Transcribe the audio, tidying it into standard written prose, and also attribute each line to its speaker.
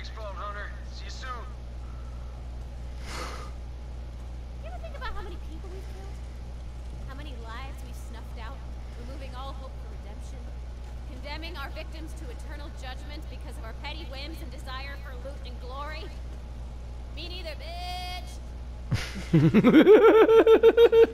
Speaker 1: Thanks, Bolt Hunter. See you soon.
Speaker 2: You ever think about how many people we've killed? How many lives we've snuffed out, removing all hope for redemption? Condemning our victims to eternal judgment because of our petty whims and desire for loot and glory? Me neither, bitch!